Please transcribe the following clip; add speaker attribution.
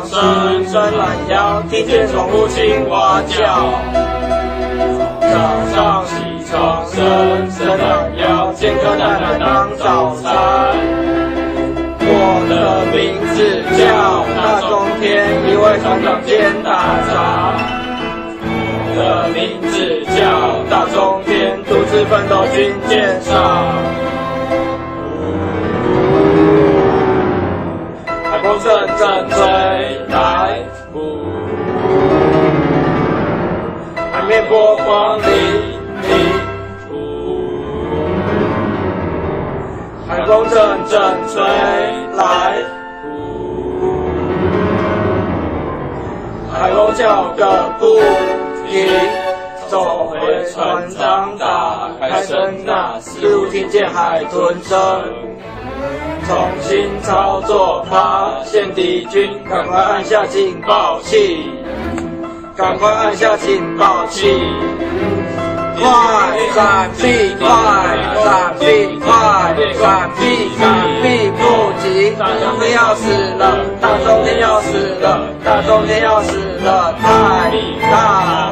Speaker 1: 声伸懒腰，听见宠物青蛙叫。早上起床伸懒腰，煎颗蛋来当早餐。我的名字叫大中天，一位船长兼打杂。我的名字叫大中天，独自奋斗军舰上。海风阵阵吹来，海面波光粼粼，海风阵阵吹来，海鸥叫个不停。走回船长打开声呐，似乎听见海豚声。重新操作，发现敌军，赶快按下警报器，赶快按下警报器。快闪避，快闪避，快闪避，闪避不及，大中天要死了，大中天要死了，大中天要死了，太大。